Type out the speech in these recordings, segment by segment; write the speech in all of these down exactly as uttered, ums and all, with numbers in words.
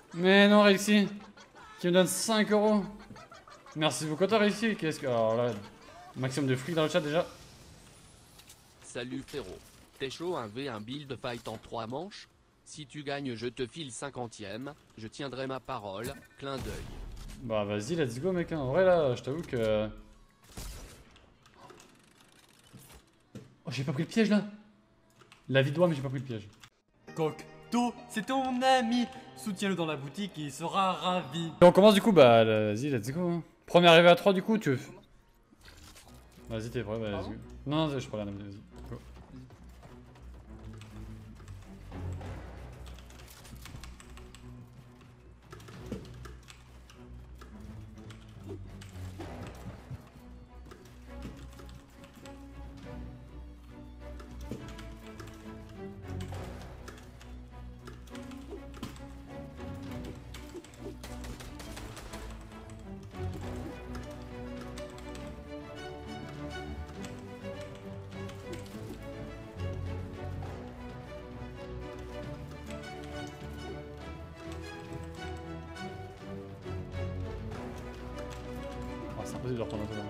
Mais non, Rexy. Qui me donne cinq euros. Merci beaucoup, toi, Rexy. Qu'est-ce que. Alors là, maximum de fric dans le chat déjà. Salut frérot. T'es chaud un V un build fight en trois manches? Si tu gagnes, je te file cinquantième. Je tiendrai ma parole. Clin d'œil. Bah vas-y, let's go, mec. Hein. En vrai, là, je t'avoue que. Oh, j'ai pas pris le piège là. La vie de doigt, mais j'ai pas pris le piège. Cocteau, c'est ton ami. Soutiens-le dans la boutique et il sera ravi. Et on commence du coup, bah vas-y, let's go. Hein. Premier arrivé à trois, du coup, tu veux. Vas-y, t'es prêt, bah, let's go. Non, non, je parle à la vas-y. Go. Oh, c'est impossible de reprendre un truc.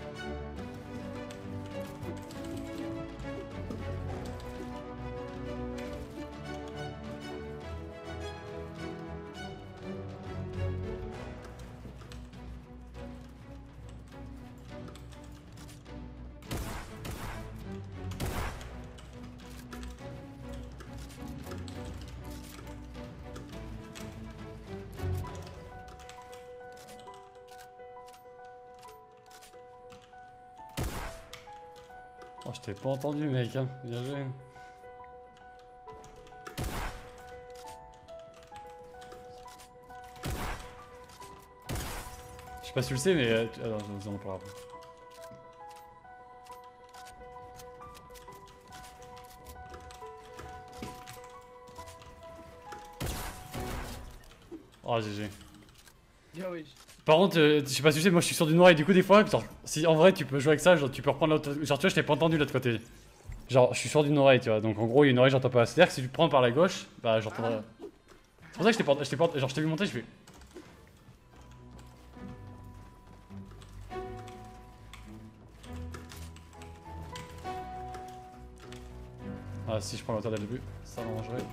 Oh, je t'ai pas entendu, mec, hein. Bien joué. Je sais pas si tu le sais, mais. Euh, tu... Alors, je vous en parle après. Oh, G G. Bien oui. Par contre, euh, je sais pas si tu sais, moi je suis sur du noir et du coup, des fois, genre, si en vrai tu peux jouer avec ça, genre tu peux reprendre l'autre. Genre, tu vois, je t'ai pas entendu de l'autre côté. Genre, je suis sur d'une oreille, tu vois. Donc en gros, il y a une oreille, j'entends pas. C'est-à-dire que si tu prends par la gauche, bah j'entendrai. Ah. C'est pour ça que je t'ai pas, je t'ai pas. Genre, je t'ai vu monter, je fais. Ah, si je prends l'auteur dès le début, ça m'arrangerait.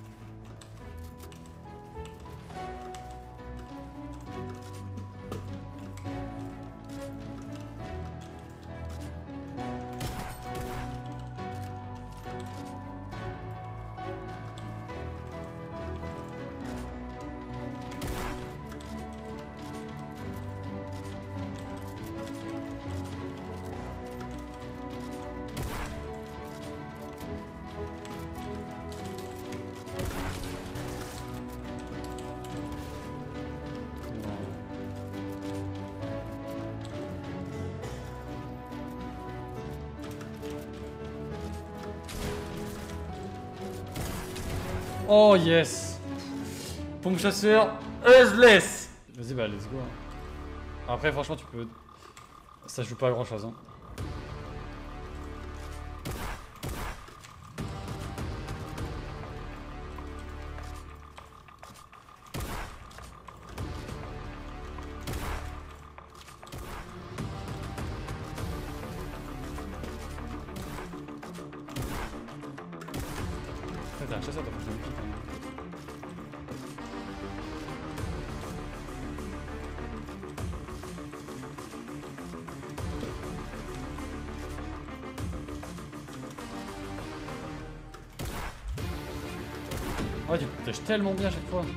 Oh yes! Pompe chasseur, euh, je laisse! Vas-y, bah let's go. Hein. Après, franchement, tu peux. Ça joue pas à grand chose. Hein. T'as un chasseur, t'as pas besoin de pique. Oh, tu protèges tellement bien à chaque fois.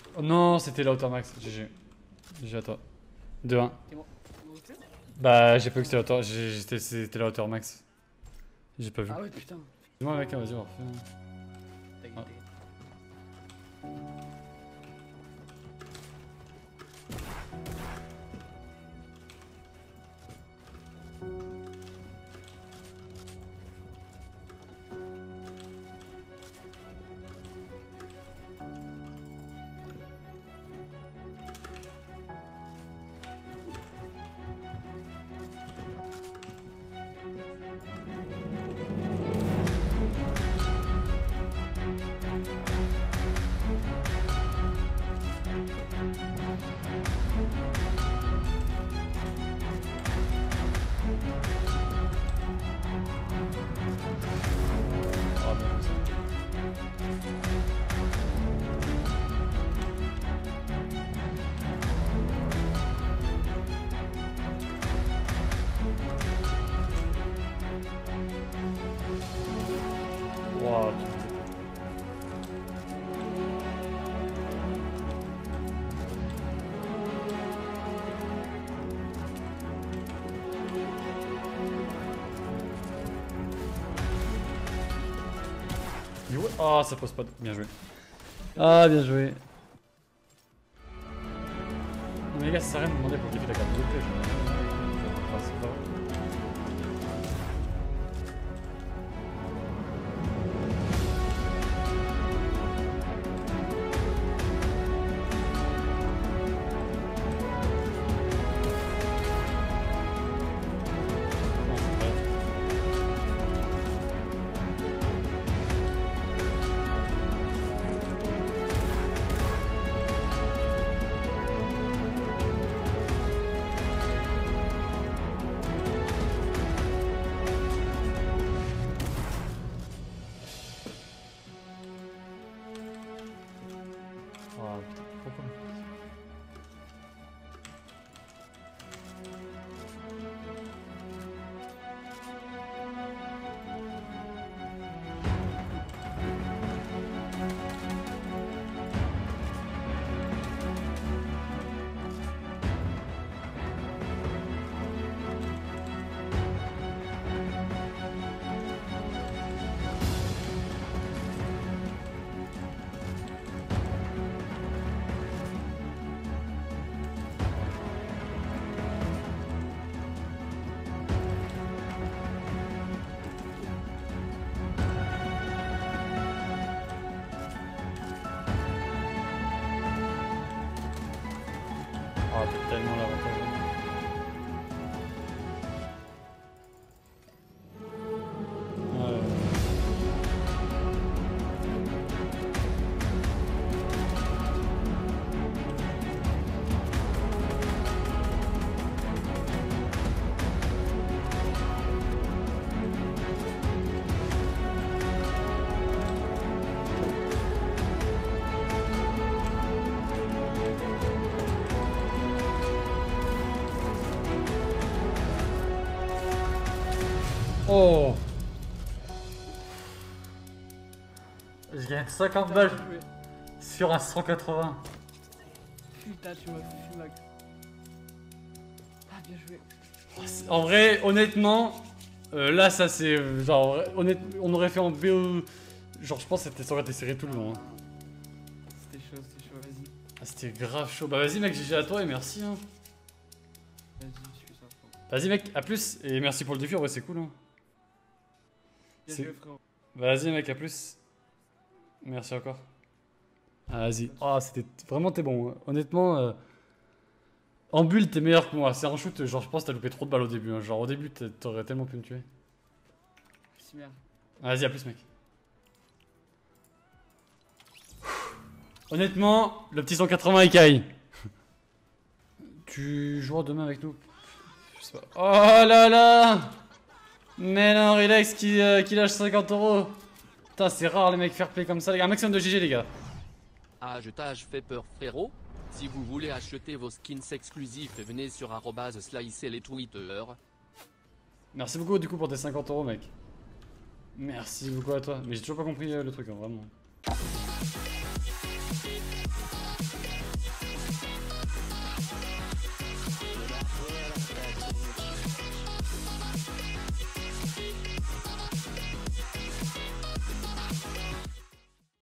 Oh non, c'était la hauteur max. G G. G G à toi. deux un. T'es mort. T'es mort, Bah, j'ai pas vu que c'était la hauteur. j'ai- j'étais- C'était la hauteur max. J'ai pas vu. ah ouais, putain. Dis-moi, mec, hein, vas-y, on refait. T'inquiète, Ah. t'inquiète. Ah, bien vu ça. Wow. Ah, ça pose pas de... Bien joué. Ah, bien joué. Non mais les gars, ça sert à rien de me demander pour le défi de la carte de paix. Ah, c'est pas vrai. Non, c'est pas vrai. Ah, putain, pourquoi? Ah, t'as tellement l'avantage. Ouais. Oh! Je gagne cinquante balles Putain, bien joué. sur un cent quatre-vingts. Putain, tu m'as foutu, Max. Ah, bien joué. En vrai, honnêtement, euh, là ça c'est euh, genre honnête, on aurait fait en B O. Genre je pense que c'était- ça aurait été serré tout le long. Hein. C'était chaud, c'était chaud, vas-y. Ah, c'était grave chaud. Bah vas-y mec, G G à toi et merci. Hein. Vas-y, je fais ça, frérot. Vas-y mec, à plus et merci pour le défi. En vrai c'est cool. Hein. Bien C'est- joué, frérot. Vas-y mec, à plus. Merci encore. Ah, vas-y. Ah, c'était vraiment t'es bon. Hein. Honnêtement, euh, en bulle t'es meilleur que moi. C'est un shoot, genre je pense que t'as loupé trop de balles au début. Hein. Genre au début t'es- t'aurais tellement pu me tuer. Merci, merde. Vas-y, à plus mec. Honnêtement, le petit cent quatre-vingts écaille. Tu joueras demain avec nous? Je sais pas. Oh là là! Mais non, relax, qui, euh, qui lâche cinquante euros. Putain, c'est rare les mecs fair play comme ça, les gars. Un maximum de G G, les gars. Ah, je t'ai fait peur, frérot. Si vous voulez acheter vos skins exclusifs, venez sur arrobase slicer les Twitter. Merci beaucoup, du coup, pour tes cinquante euros, mec. Merci beaucoup à toi. Mais j'ai toujours pas compris euh, le truc, hein, vraiment.